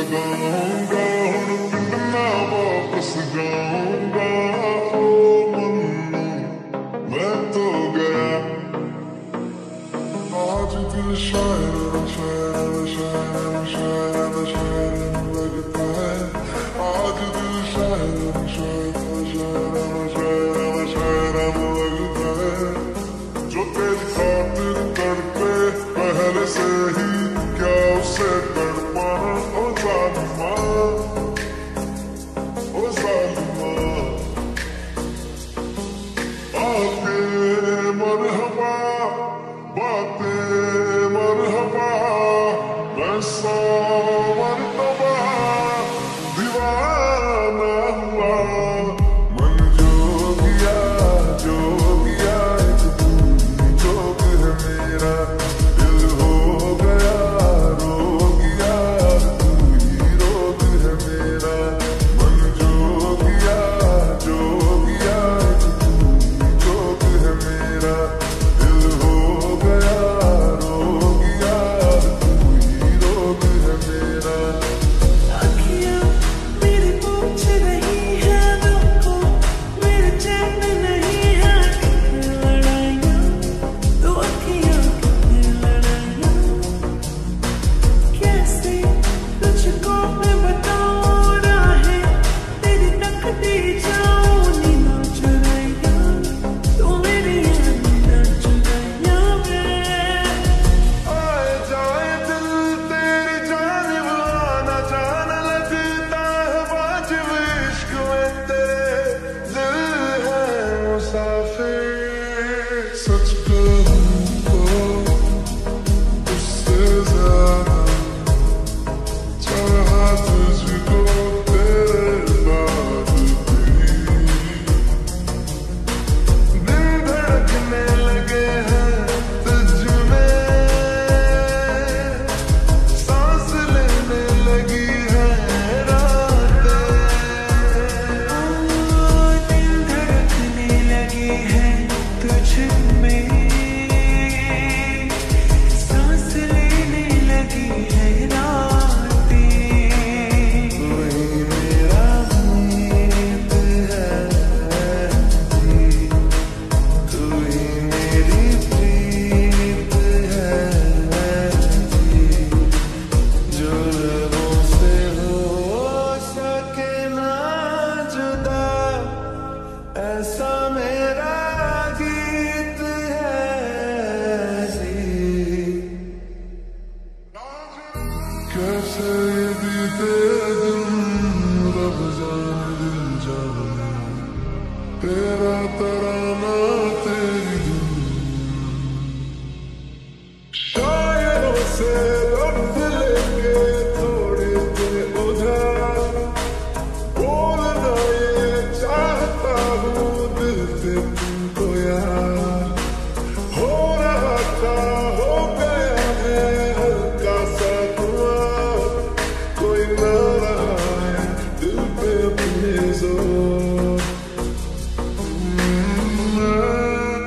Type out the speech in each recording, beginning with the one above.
लगाऊंगा हुण ना वापस जाऊंगा। ओ मन्नू मैं तो गया। आज दिल शायर शायर शायर शायर शायर लगता है। आज दिल शायर शायर शायर शायर शायर लगता है। जो तेरी खातिर तड़पे पहले से ही क्या उसे तड़पाना। ओ जालिमा ओ जालिमा बातें मरहबा बातें मरहबा मैं सौ मरतबा दीवाना हुआ। मन जोगिया जोगिया एक तू ही जोग है मेरा। दिल हो गया रोगिया तू ही रोग है मेरा। मन जोगिया जोगिया एक तू ही जोग है मेरा। दिल हो गया रोगिया तू ही रोग है मेरा। अखियाँ मेरी पूछ रही है तुमको, मेरे चैन नहीं है। कितनी लड़ाइयाँ तो अखियाँ कितनी लड़ाइयाँ। कैसे तुझको मैं बताऊँ राहें तेरी तकती जाऊँ। नींद चुराइयाँ तू मेरी नींद चुराइयाँ मैं। आए जाए दिल तेरी जानिब आना जान लगता है वाजिब इश्क में तेरे। दिल है मुसाफिर सच कहूँ तो उससे ज्यादा चाहा तुझको तेरे बाद भी। दिल धड़कने लगे हैं तुझ में। सांस लेने लगी है रातें। दिल धड़कने लगे हैं तुझ में। सांस लेने लगी है रातें। वही मेरा मीत है जी। तू ही मेरी प्रीत है जी। जो लबों से हो सके ना जुदा ऐसा मेरा गीत है जी। कैसे बीते दिन रब जाने दिल जाने। तेरा तराना तेरी धुन। शायरों से लफ्ज लेके थोड़े से उधार। बोलना ये चाहता हूँ दिल से तुमको यार। हो रहा था हो गया है हल्का सा धुआं। कोई ना रहा है दिल पे अपने जोर।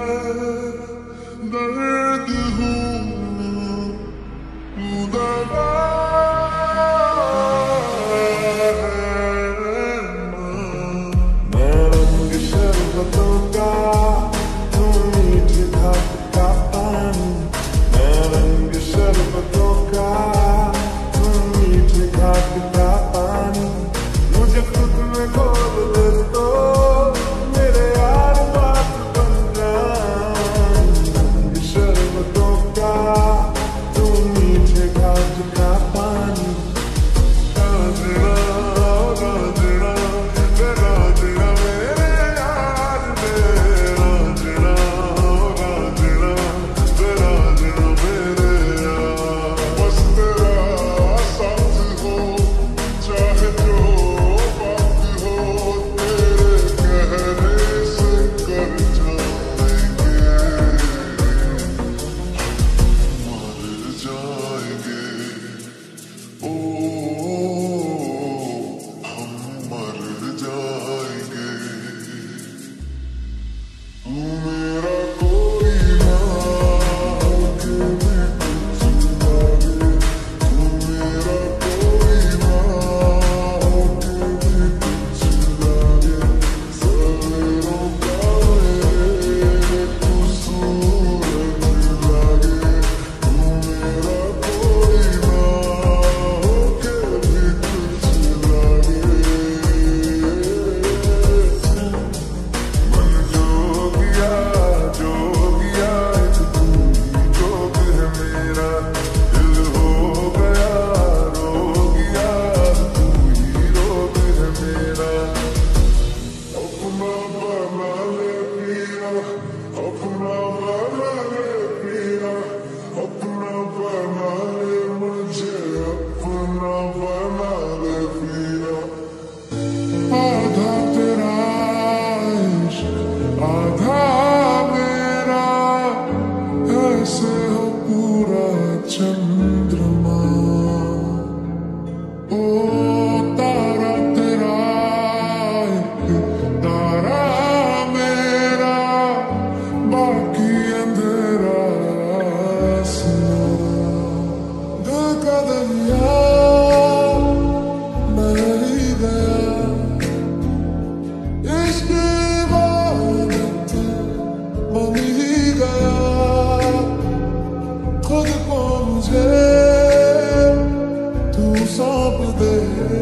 सौंप दे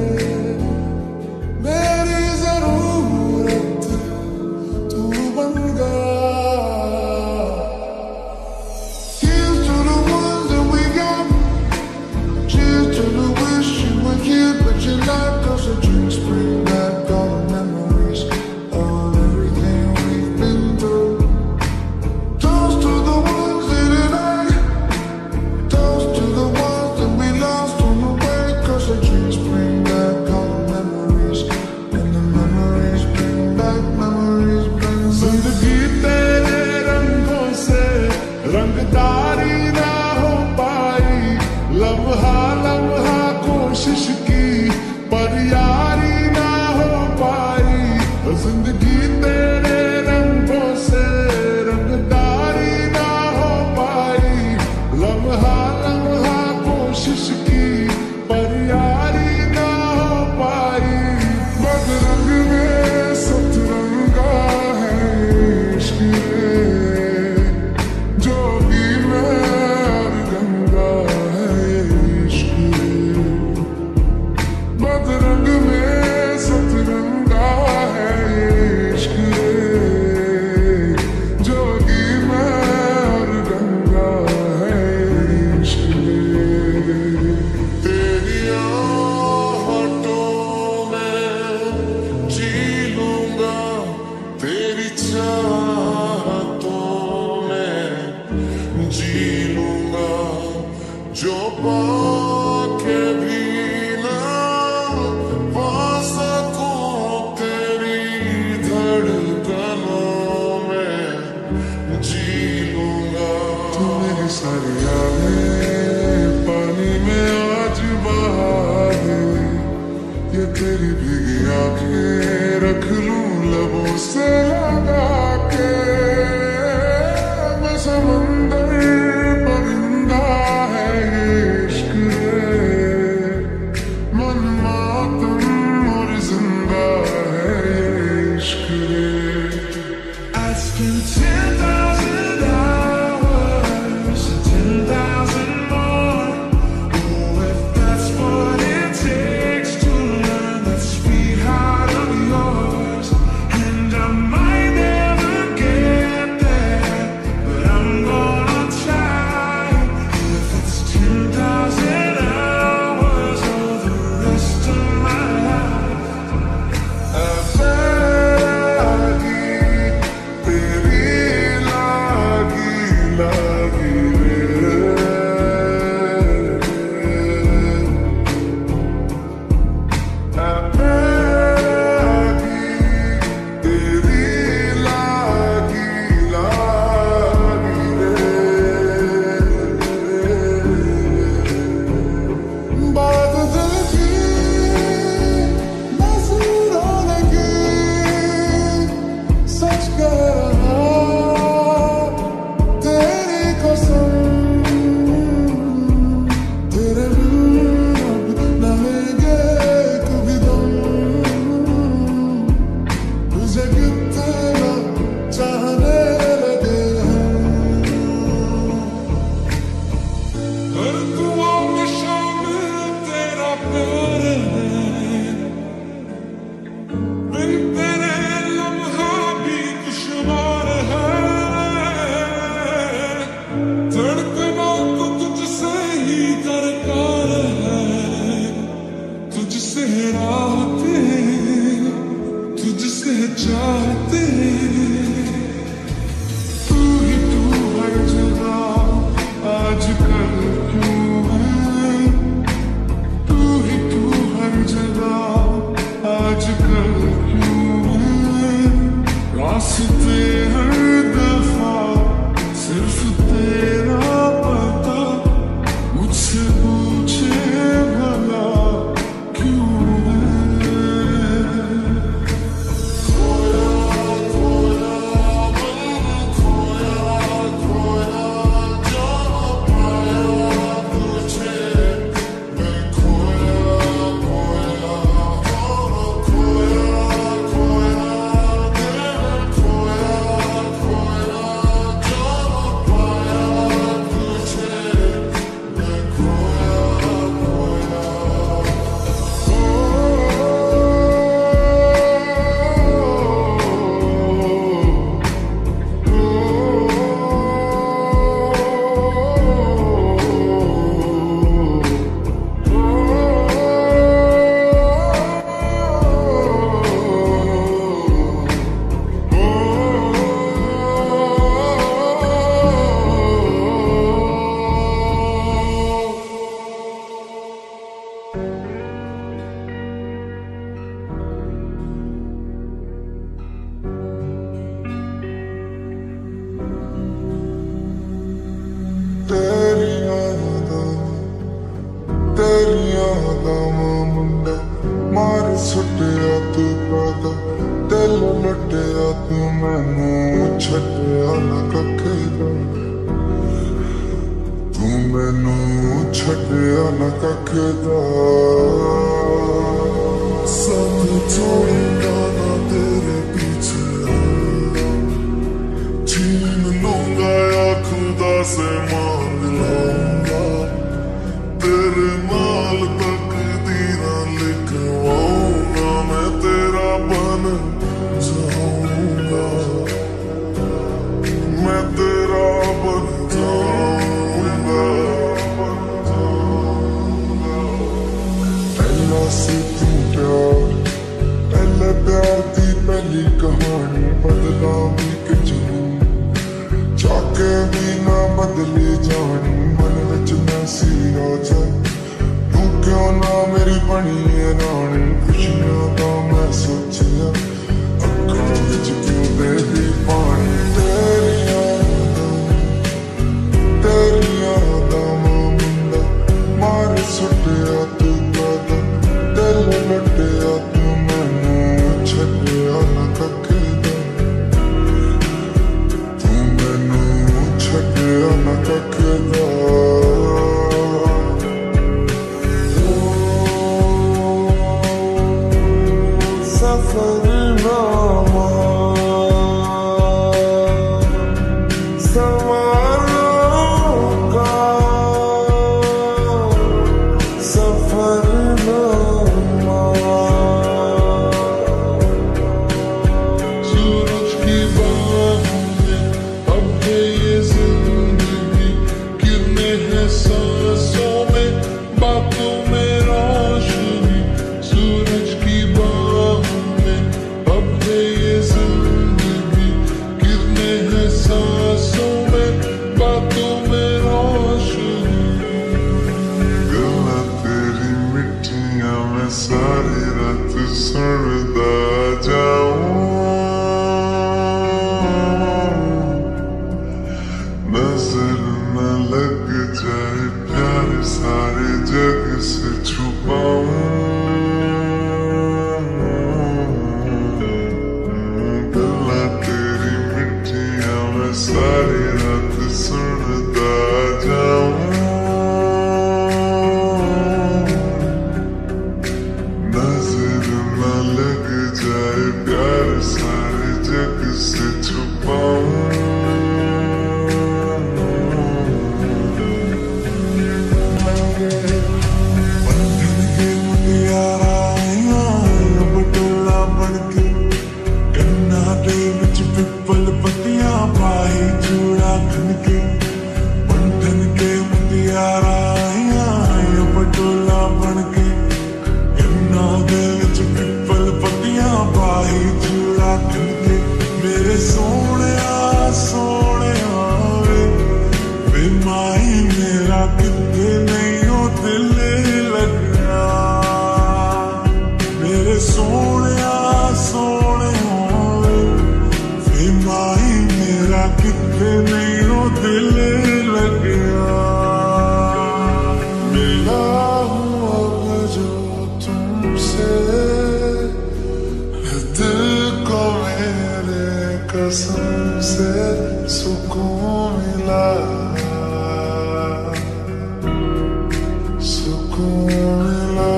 मेरी जरूरत तू बन गया. Here's to the ones that we got. Cheers to the wish you were here but you're not. 'Cause the drinks bring back all the memories of everything we've been through. Toast to the ones that I. Toast to the ones that we lost on the way. 'Cause the drinks bring back all the memories. And the memories bring back, memories bring back. जिंदगी तेरे रंगों से रंगदारी ना हो पाई. लम्हा लम्हा कोशिश की पर यारी ना हो पाई. जिंदगी तेरे रंगों से रंगदारी ना हो पाई. लम्हा लम्हा कोशिश की पर यारी ना हो पाई. बदरंग में सतरंगा है इश्क रे. जोगी में और गंगा है इश्क रे. बदरंग में सतरंगा है इश्क रे. जोगी में और गंगा है इश्क रे. तेरी आहटों में जी लूंगा. तेरी चाहतों में जी लूंगा. जो पाके भी ना पा सकूं तेरी धड़कनों में जी लूंगा. तू मेरी सारी यादें पानी में आज बहा दे. ये तेरी भीगी आंखें रख लूं लबों से लगा के. मैं समंदर परिंदा है ये इश्क रे. मन मातम और जिंदा है ये इश्क रे. I'd spend 10,000 hours, 10,000 more. Oh, if that's what it takes to learn that sweetheart of yours. And I might never get there, but I'm gonna try. If it's 10,000 hours or the rest of my life. लागी तेरी लागी लागी रे. लागी तेरी लागी लागी रे. बात दिल की नजरों लगी सच कहा. तेरी कसम तेरे बिन अब न लेंगे कभी दम. तुझे कितना चाहने लगे हम. हर दुआ में शामिल तेरा प्यार है. बिन तेरे लम्हा भी दुश्वार है. धड़कनों को तुझसे ही दरकार है. तुझसे राहते तुझसे चाहते. तू ही तू हर जगह आजकल क्यों है. तू ही तू हर जगह आजकल क्यों है. रास्ते हर दफा सिर्फ तेरा पता. मुझसे पूछे भला क्यों है. खोया ना कखेदा तू मैनू छड्डिया ना कखेदा साथ छोड़ूंगा ना तेरे पीछे छीन लूंगा या खुदा से मांग लूंगा तेरे नाल तकदीरां लिखवाऊंगा मैं तेरा बन जाऊंगा मैं तेरा बन जाऊंगा पहला से तू प्यार पहले प्यार दी पहली कहानी बदला भी कि जुनून चाके भी ना बदली जानी मन विच मैं सी राजा तू क्यों ना मेरी बनी है रानी खुशियां दा मैं सोचिया अक्खां विच क्यों बेबी पानी तेरियां दा मुंडा मार सुटिया तू दादा दिल लुटिया तू मैनू छड्डिया ना कखेदा तू मैनू छड्डिया ना कखेदा सफरनामा सवालों का सफरनामा सूरज की बाहों में अब है ये जिंदगी गिरने हैं सांसों में बातों में रोशनी सूरज की बाहों में अब है ये जिंदगी गिरने हैं सांसों में बातों में रोशनी गल्लां तेरी मिठियां मैं सारी रात सुनदा जाऊं नजर न लग जाए प्यार सारे जग से छुपाऊं गल्लां तेरी मिठियां मैं सारी रात सुनदा जाऊं नजर न लग जाए प्यार सारे जग से छुपाऊं बंधन के मुंडियारा आया बटोला बनके गन्ना दे विच पिपल पत्तियां पाई चूड़ा खनके बंधन के मुंडियारा आया बटोला बनके गन्ना दे विच पिपल पत्तियां पाई चूड़ा खनके मेरे सोहणिया सोहणिया वे माई मेरा किते नहीं हो दिल लगना मेरे सोहणिया सोहणिया वे माई मेरा किते नहीं हो दिल लगना मिला हूँ अब जो तुमसे दिल को मेरे कसम से सुकून मिला सुकून मिला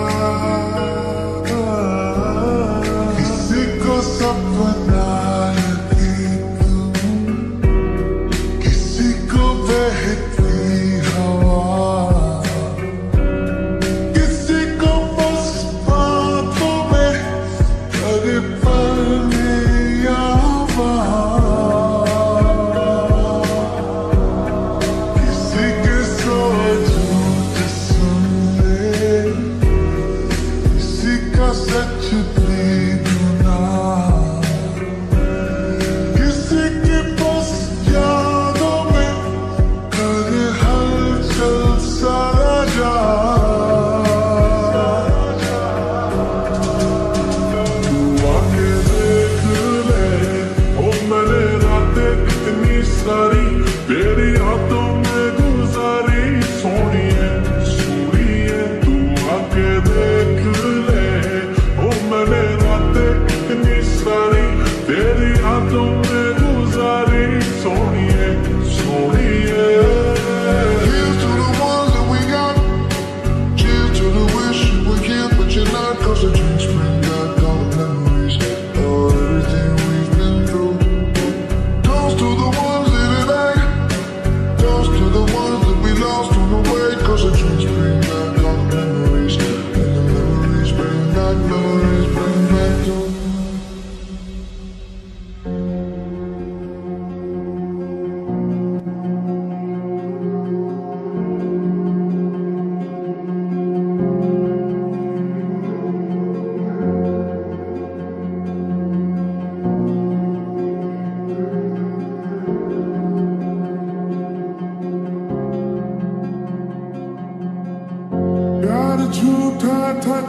किसी को सपना यकीन किसी को बहती हवा किसी को बस बातों में हर पल या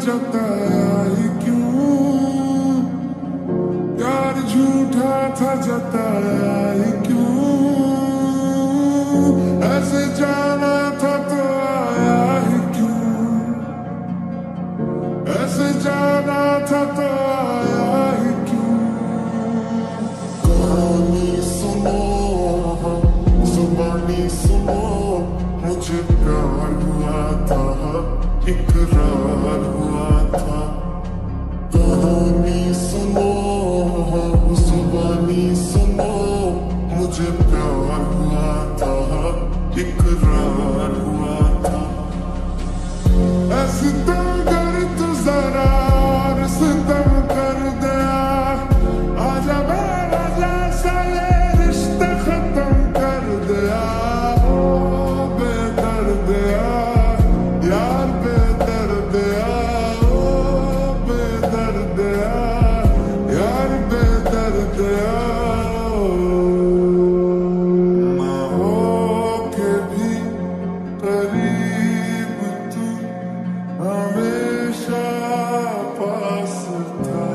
जताया ही क्यों, प्यार झूठा था जताया ही क्यों, ऐसे जाना था तो आया ही क्यों, ऐसे जाना था तो आया ही क्यों। कहानी सुनो, जुबानी सुनो, मुझे प्यार हुआ था, इकरार हुआ था। कहानी सुनो, जुबानी सुनो, मुझे प्यार हुआ था, इकरार हुआ था। ऐसी तुम कर तू जरा सितम कर दिया, आजा बेवजह सा ये रिश्ता खत्म कर दिया। ओ बेदर्दिया यार बेदर्दिया, ओ बेदर्दिया यार बेदर्दिया। ना हो के भी करीब तू हमेशा पास था,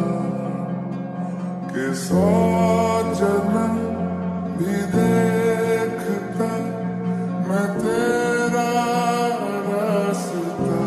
कि 100 जन्म भी देखता मैं तेरा रास्ता।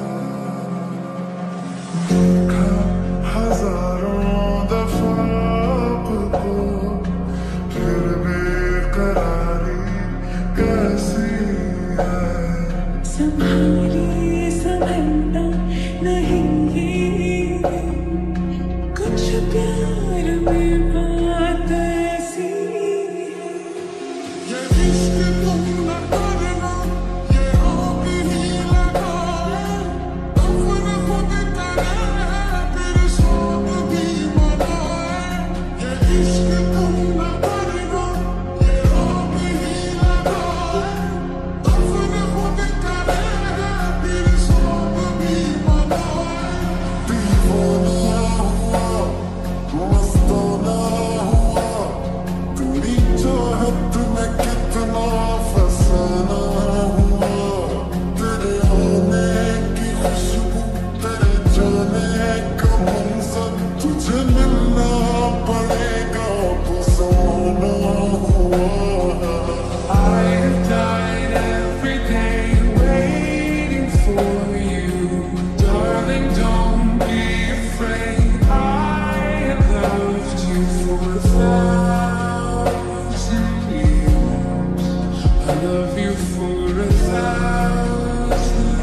देखा हजारों दफा आपको, फिर बेकरारी कैसी है। संभाले संभलता नहीं ये, कुछ प्यार में बात ऐसी है। ये इश्क तुम न करना, ये रोग ही लगाए, दफन खुद करे फिर शौक भी मनाए। ये इश्क तुम न करना, ये रोग ही लगाए, दफन खुद करे फिर शौक भी मनाए। दीवाना हुआ, मस्ताना हुआ, तेरी चाहत में कितना फसाना हुआ। तेरे आने की खुशबू, तेरे जाने का मंजर, तुझे मिलना पड़ेगा फसाना हुआ। I've died every day waiting for you, darling. Don't be afraid. I have loved you for 1,000 years. I love you for 1,000.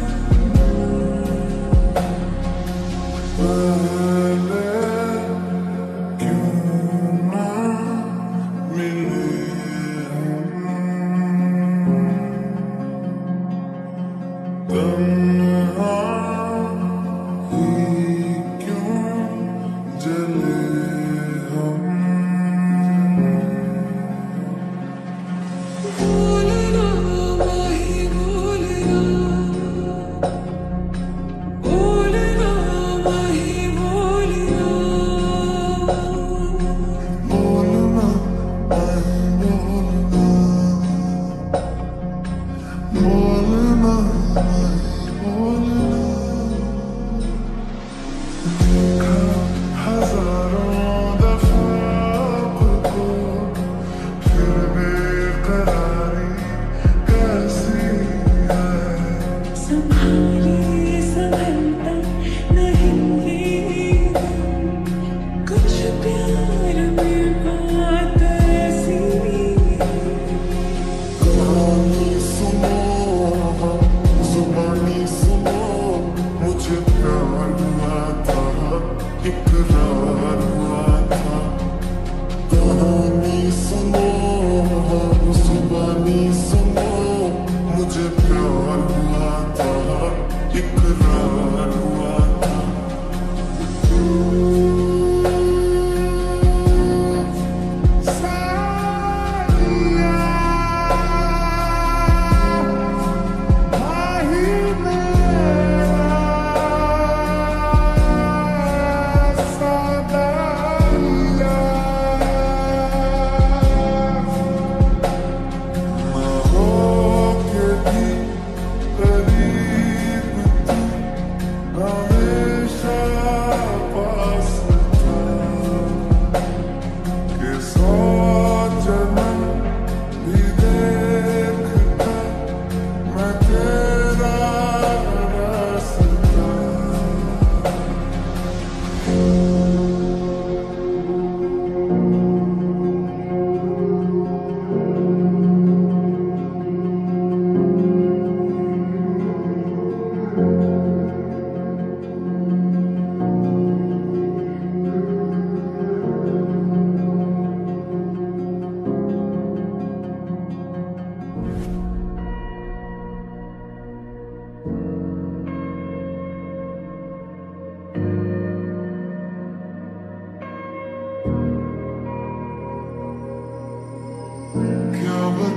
पहले क्यों ना मिले तन्हा ही क्यों जले हम। बोलना माही बोलना, बोलना माही बोलना, बोलना नहीं बोलना, बोलना नहीं बोलना। देखा हजारों दफा आपको, फिर बेकरारी कैसी है। संभाले संभलता नहीं ये, कुछ प्यार में बात ऐसी है। कहानी सुनो, जुबानी सुनो, मुझे प्यार हुआ था, इकरार हुआ था। कहानी सुनो, जुबानी सुनो, मुझे प्यार हुआ था, इकरार हुआ था। सालिया माही मेरा सादा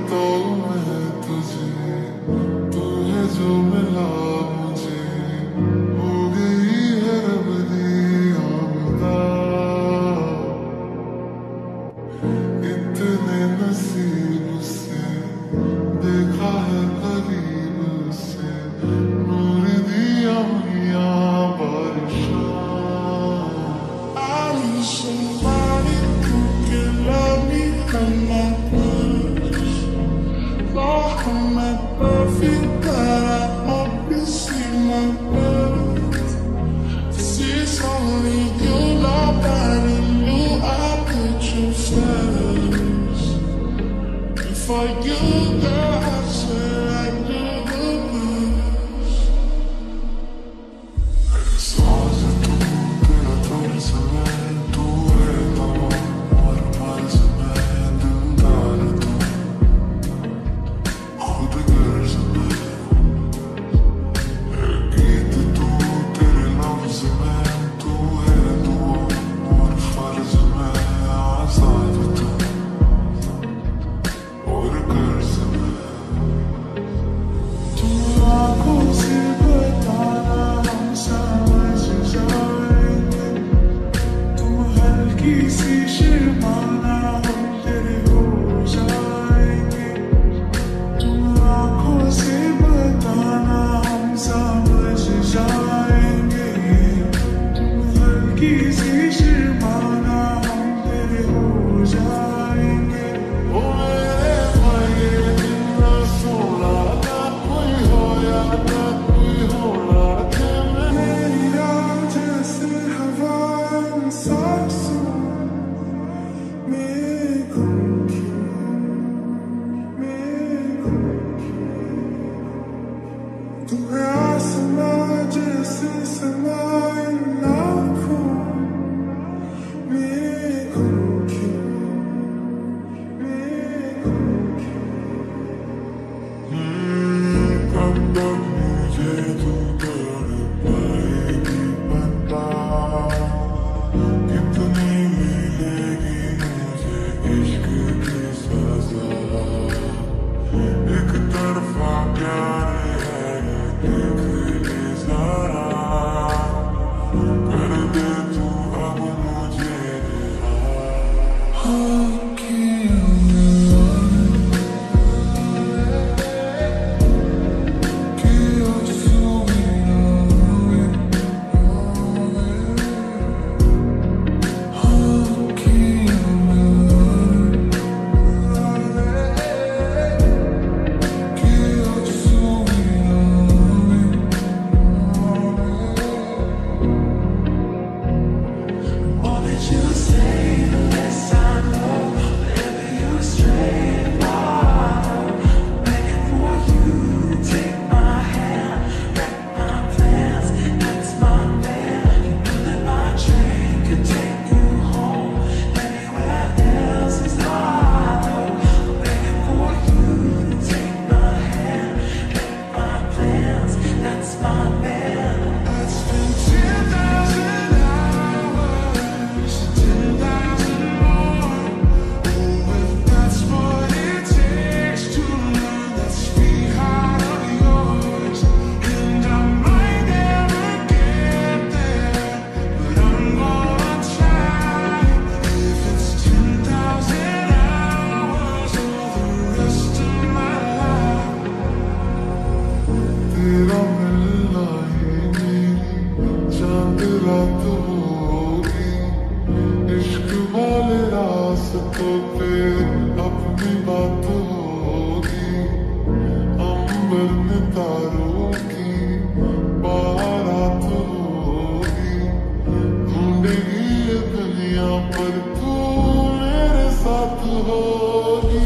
बताऊं मैं तुझे, तू है जो मिला मुझे, हो गई है रब दी आमदा। इतने नसीब से देखा है करीब से, नूर दिया मिया बारिशा। I need somebody who can love me from my worst. Lord, I'm not perfect, but I hope you see my worth. This is only you, nobody knew I put you first. Before you, girl, I swear I knew the worst. Stars are too good, I told you मैं तू है तमाम और मर्ज़ मैं दिलदार तू खुद गर्ज मैं गीत तू तेरे लफ्ज़ में तू है दुआ और फर्ज में आज़ाद तू और गर्ज में तू आँखों से बताना हम समझ जाएंगे तुम हल्की सी शर्माना हम तेरे हो जाएंगे तुम आँखों से बताना हम समझ जाएंगे तुम हल्की सी शर्माना हम तेरे हो जाएंगे ओ मेरे भाई इतना सोना ना कोई हो या ना कोई हो रात में मेरी रात जैसे हवा सांसों में गुम क्यों तुम्हें आसमां जैसे समाए लाखों में गुम क्यों कब तक मुझे तू तोड़ पाएगी पता कितनी मिलेगी मुझे इश्क की सजा एक तरफा प्यार है देख ले जरा कर दे तू अब मुझे All that you say, the less I know. Whenever you stray, begging for you to take my hand, wreck my plans. That's my man. You know that my train could take you home. Anywhere else is hollow. Begging for you to take my hand, wreck my plans. That's my man. It's been 10,000 hours, 10,000 more. Oh, if that's what it takes to learn that sweetheart of yours. And I might never get there, but I'm gonna try. If it's 10,000 hours or the rest of my life. तेरा मिलना ही मेरी चांद रात होगी, इश्क वाले रास्तों पे अपनी बात होगी, अंबर में तारों की बारात होगी, ढूंढेगी ये दुनिया पर तू मेरे साथ होगी।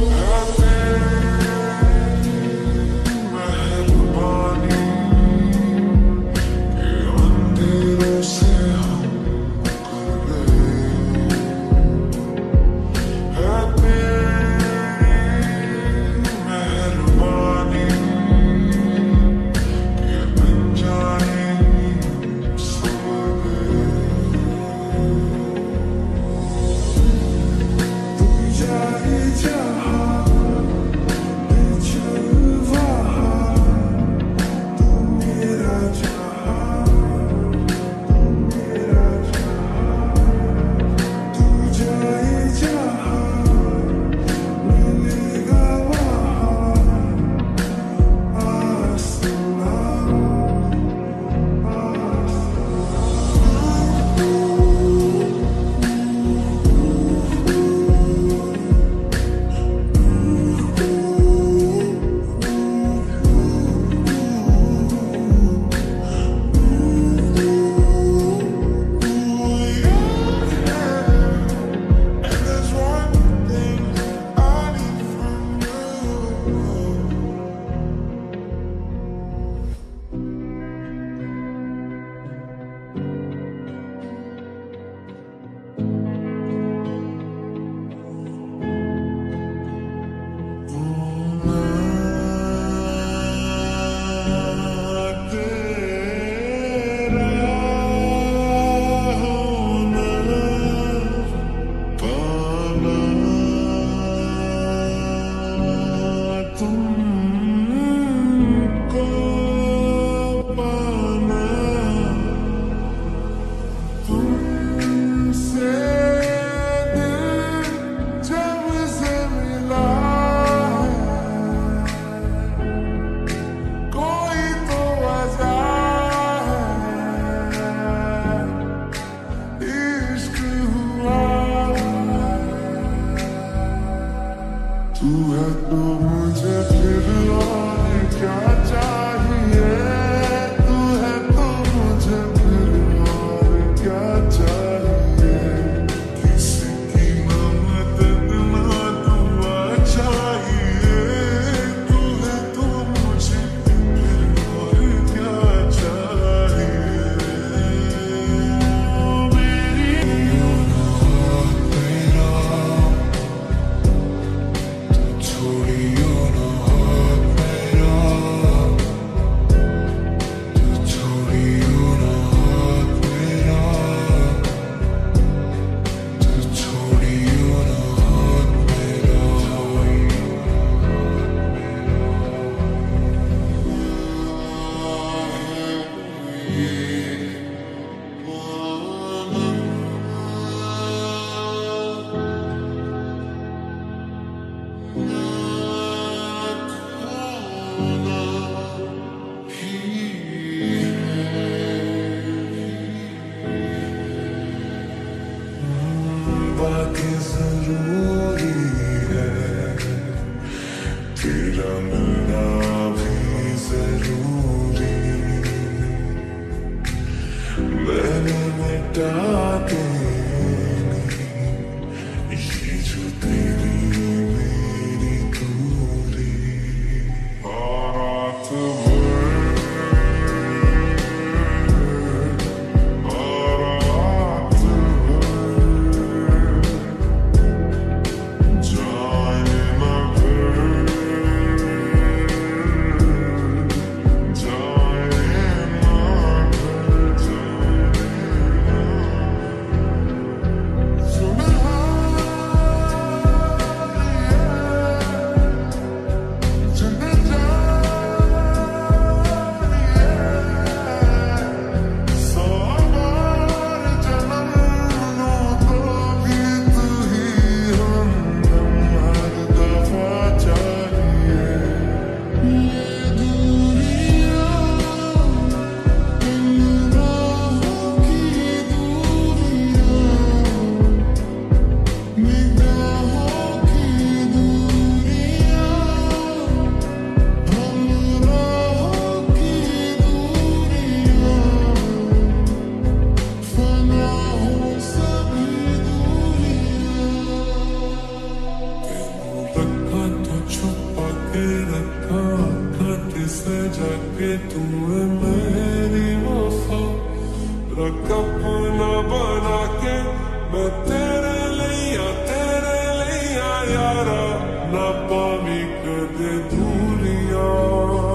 मेहरबानी के अंधेरों से हम मैंने मिटा देनी ये जो तेरी मेरी दूरी। रात जाके तूने मेरी वफा रख अपना बना के मैं तेरे लिया यारा ना पावी कदे दूरिया।